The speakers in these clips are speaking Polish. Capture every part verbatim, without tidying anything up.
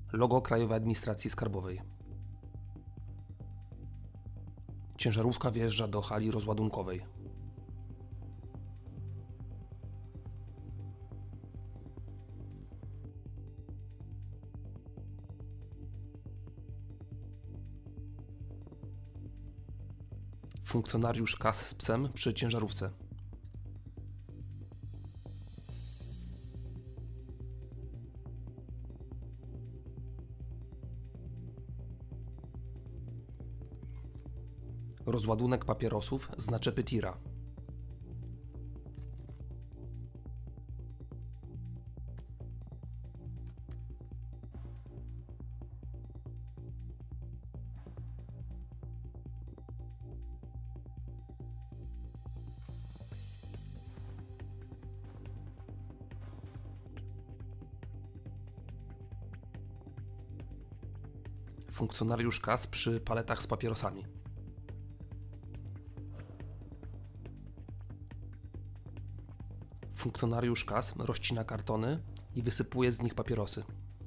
Logo Krajowej Administracji Skarbowej. Ciężarówka wjeżdża do hali rozładunkowej. Funkcjonariusz K A S z psem przy ciężarówce. Rozładunek papierosów z naczepy tira. Funkcjonariusz K A S przy paletach z papierosami. Funkcjonariusz K A S rozcina kartony i wysypuje z nich papierosy.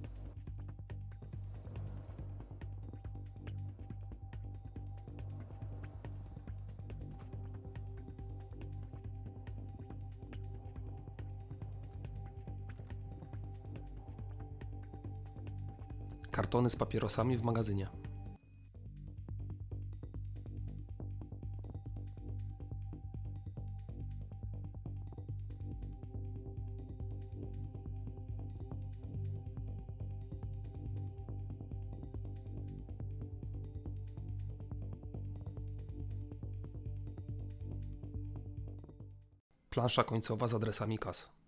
Kartony z papierosami w magazynie. Plansza końcowa z adresami kas.